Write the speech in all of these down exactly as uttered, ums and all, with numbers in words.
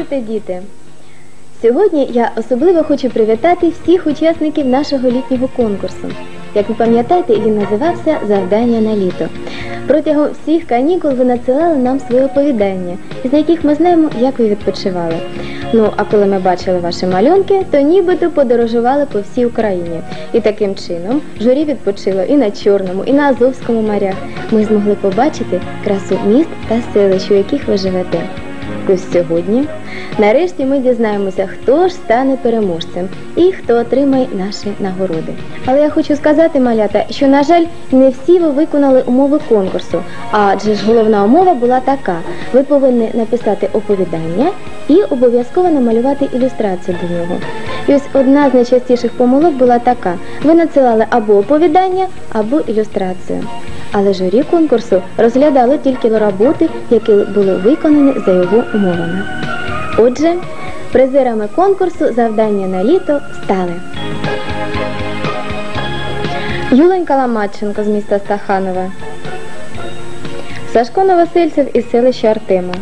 Здравствуйте, діти! Сьогодні я особливо хочу привітати всіх учасників нашого літнього конкурсу. Як ви пам'ятаєте, він називався «Завдання на літо». Протягом всіх канікул ви надсилали нам свої оповідання, із яких ми знаємо, як ви відпочивали. Ну, а коли ми бачили ваші малюнки, то нібито подорожували по всій Україні. І таким чином журі відпочило і на Чорному, і на Азовському морях. Ми змогли побачити красу міст та селищ, у яких ви живете. Ось сьогодні, нарешті, ми дізнаємося, хто ж стане переможцем і хто отримає наші нагороди. Але я хочу сказати, малята, що, на жаль, не всі ви виконали умови конкурсу, адже ж головна умова була така. Ви повинні написати оповідання і обов'язково намалювати ілюстрацію до нього. І ось одна з найчастіших помилок була така. Ви надсилали або оповідання, або ілюстрацію. Але журі конкурсу розглядало тільки роботи, які були виконані за його умовами. Отже, призерами конкурсу «Завдання на літо» стали Юленька Ламатченко з міста Стаханова, Сашко Новосельцев із селища Артема,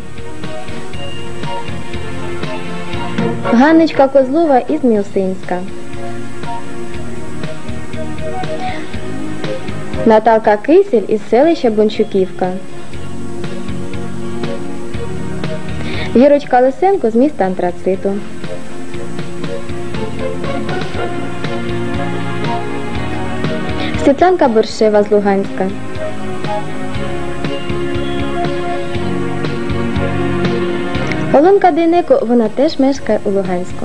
Ганночка Козлова із Мілсинська, Наталка Кисель із селища Бончуківка, Вірочка Лисенко з міста Антрациту, Світланка Борщева з Луганська, Оленка Дейнеко, вона теж мешкає у Луганську.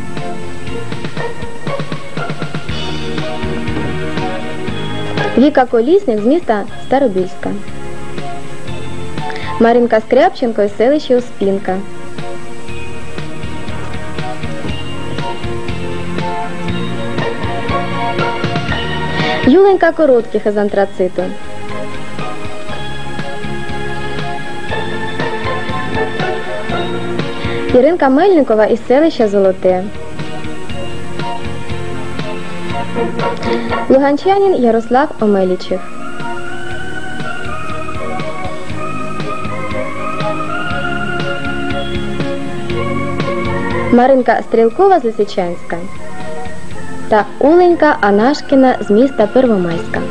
Віка Колісник з міста Старобільська, Маринка Скряпченко із селища Успінка, Юленька Коротких із Антрациту, Іринка Мельникова із селища Золоте, луганчанин Ярослав Омелічев, Маринка Стрілкова з Лисичанська та Оленька Анашкіна з міста Первомайська.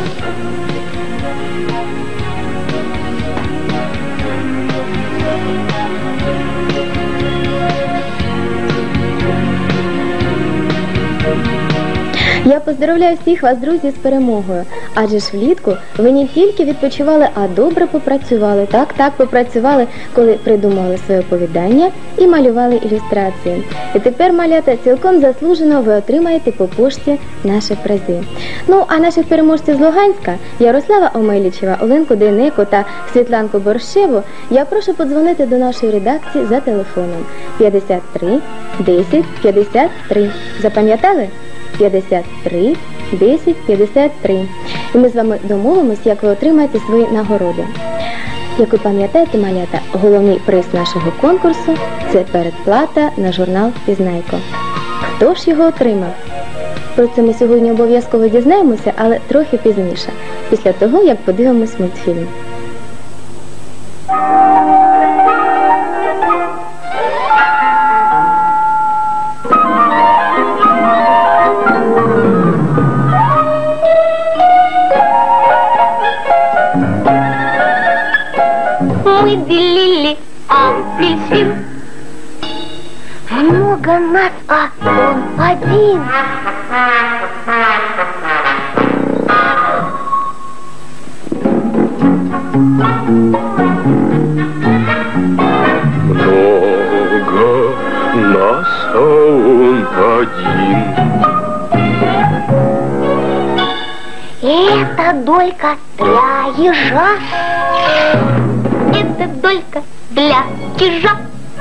Я поздоровляю всіх вас, друзі, з перемогою, адже ж влітку ви не тільки відпочивали, а добре попрацювали, так-так попрацювали, коли придумали своє оповідання і малювали ілюстрації. І тепер, малята, цілком заслужено ви отримаєте по пошті наші призи. Ну, а наших переможців з Луганська, Ярослава Омелічева, Оленку Дейнеко та Світланку Борщеву, я прошу подзвонити до нашої редакції за телефоном п'ятдесят три десять п'ятдесят три. Запам'ятали? п'ятдесят три десять п'ятдесят три. І ми з вами домовимось, як ви отримаєте свої нагороди. Як ви пам'ятаєте, малята, головний приз нашого конкурсу – це передплата на журнал «Пізнайко». Хто ж його отримав? Про це ми сьогодні обов'язково дізнаємося, але трохи пізніше, після того, як подивимось мультфільм. Мы делили апельсин. Много нас, а он один. Много нас, а он один. Это долька для ежа. Это долька для чижа.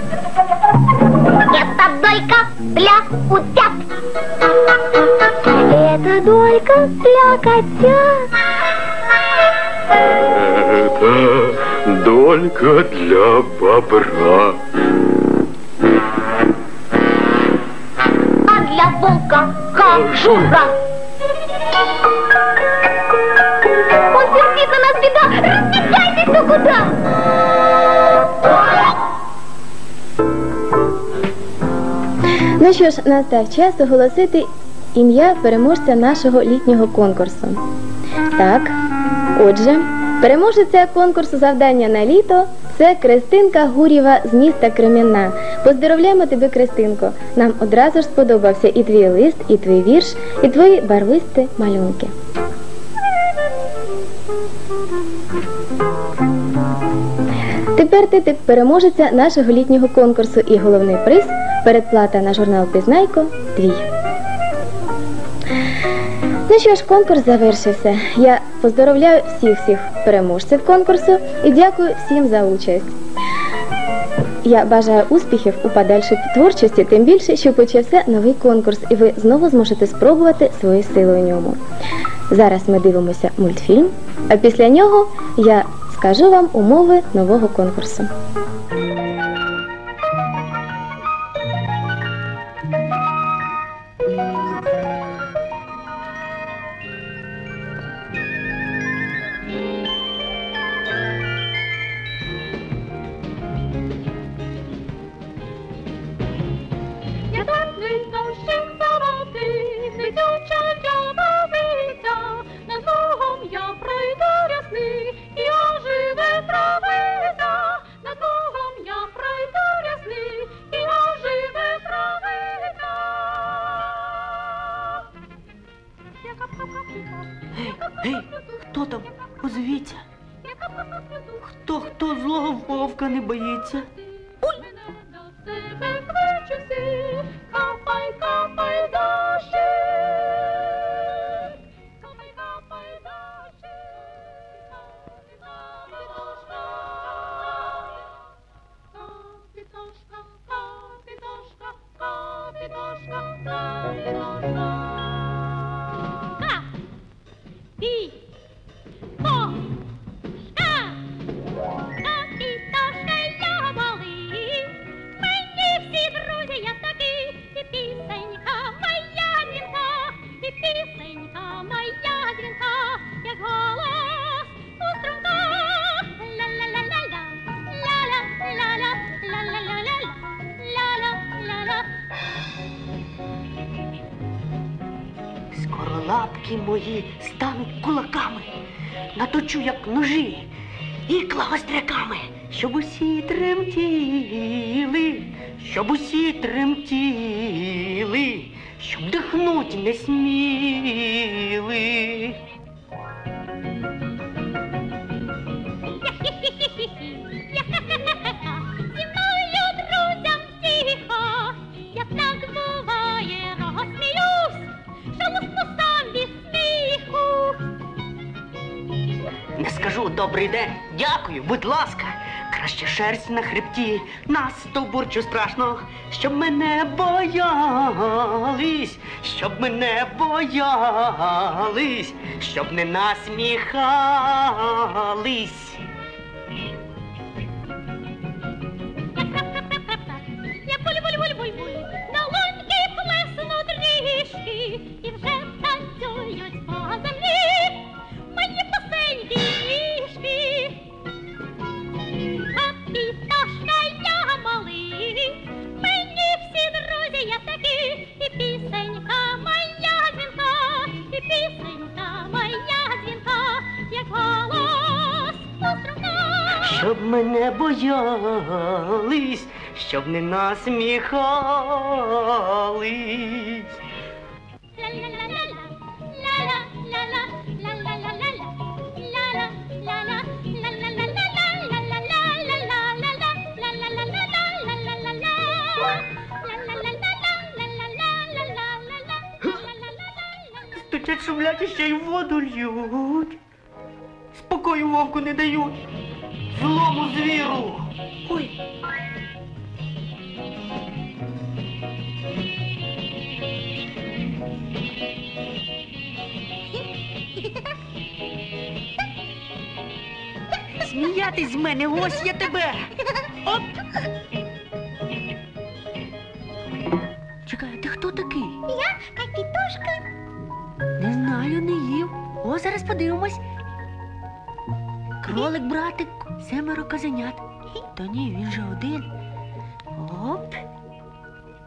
Это долька для утят. Это долька для котят. Это долька для бобра. А для волка кожура. Он сердит на нас, беда. Разбегайтесь, ну куда? Ну що ж, настав час оголосити ім'я переможця нашого літнього конкурсу. Так, отже, переможеця конкурсу «Завдання на літо» – це Кристинка Гурєва з міста Кремінна. Поздоровляємо тебе, Кристинко. Нам одразу ж сподобався і твій лист, і твій вірш, і твої барвисті малюнки. Тепер ти переможеця нашого літнього конкурсу і головний приз – передплата на журнал «Пізнайко» твій. Ну що ж, конкурс завершився. Я поздоровляю всіх-всіх переможців конкурсу і дякую всім за участь. Я бажаю успіхів у подальшій творчості, тим більше, що почався новий конкурс, і ви знову зможете спробувати свої сили у ньому. Зараз ми дивимося мультфільм, а після нього я скажу вам умови нового конкурсу. Гей, хто там? Озвіться. Хто, хто злого вовка не боїться? Ой! Капай, капай, дощик. Капай, капай, дощик. Капітошка, капітошка, капітошка, капітошка. Ка! І! О! Ка! Капітошка, я малий. Мені всі друзі я такі. І пісенька моя дзвінка, і пісенька моя дзвінка, як голос у струмка. Ла-ла-ла-ла-ла, ла-ла-ла-ла, ла-ла-ла-ла-ла, ла-ла-ла-ла. Скоро лапки мої стануть кулаками, наточу, як ножі, ікла гостряками, щоб усі тремтіли, щоб усі тремтіли, щоб дихнуть не сміли. Зі мною, друзям, тихо, я так буває розсміюсь, що лусну сам від сміху. Не скажу добрий день, дякую, будь ласка. Краще шерсть на хребті, на стовбурчу страшно, щоб мене боялись, щоб мене боялись, щоб не насміхались. Я буль-буль-буль-буль-буль, на луньки плесну трішки, і вже танцюють по землі мої пасенькі ніжки. Капітошка, я малий, мені всі друзі я такі, і пісенька моя дзвінка, і пісенька моя дзвінка, як голос у струмка. Щоб мене боялись, щоб не насміхались. Стучать, шумлять і ще й воду льють. Спокою вовку не дають. Злому звіру. Ой. Сміятись з мене, ось я тебе. Оп. Чекай, ти хто такий? Я Капітошка. Не знаю, не їв. О, зараз подивимось. Кролик, братик, семеро козенят. Та ні, він же один. Оп.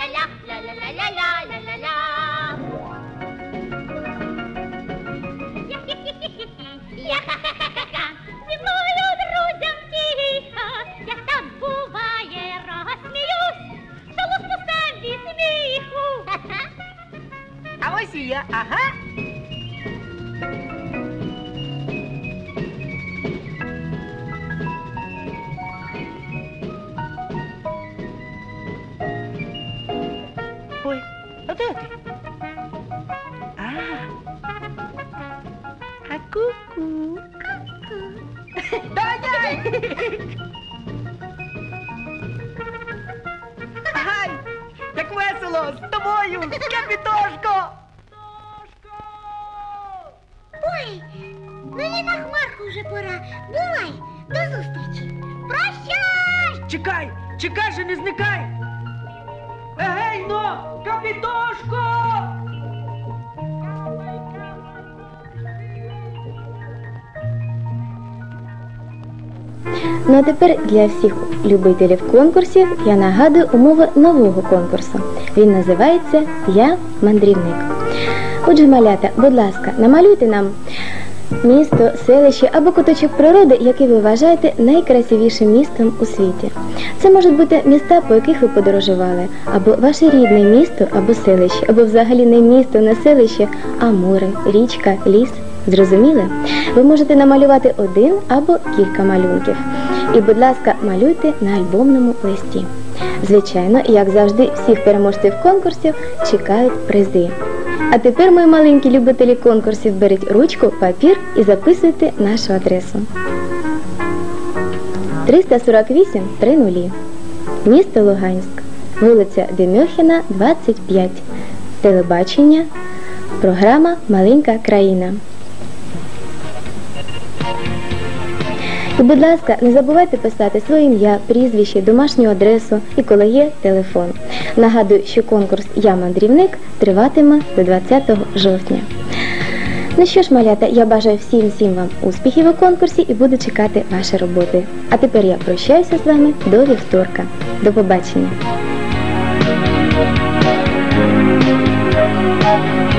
ля-ля-ля, ля-ля-ля-ля-ля, ля-ля-ля. Я ха-ха-ха-ха-ха, зі мною друзям тихо, як так буває, розсміюсь, що лусну сам від сміху. А ось і я, ага. Ой, а де ти? А, а ку-ку. Доганяй! Гай, як весело, з тобою, Капітошко! Ой, мені на хмарку вже пора. Бувай, до зустрічі. Прощай! Чекай, чекай же, не зникай! Егей, но, Капітошко! Ну а тепер для всіх любителів конкурсів я нагадую умови нового конкурсу. Він називається «Я мандрівник». Отже, малята, будь ласка, намалюйте нам місто, селище або куточок природи, який ви вважаєте найкрасивішим містом у світі. Це можуть бути міста, по яких ви подорожували, або ваше рідне місто або селище, або взагалі не місто, не селище, а море, річка, ліс. Зрозуміли? Ви можете намалювати один або кілька малюнків. І, будь ласка, малюйте на альбомному листі. Звичайно, як завжди, всіх переможців конкурсів чекають призи. А тепер, мої маленькі любителі конкурсів, беріть ручку, папір і записуйте нашу адресу. триста сорок вісім три нулі. Місто Луганськ. Вулиця Демьохіна, двадцять п'ять. Телебачення. Програма «Маленька країна». І, будь ласка, не забувайте писати своє ім'я, прізвище, домашню адресу і, коли є, телефон. Нагадую, що конкурс «Я мандрівник» триватиме до двадцятого жовтня. Ну що ж, малята, я бажаю всім-всім вам успіхів у конкурсі і буду чекати ваші роботи. А тепер я прощаюся з вами до вівторка. До побачення.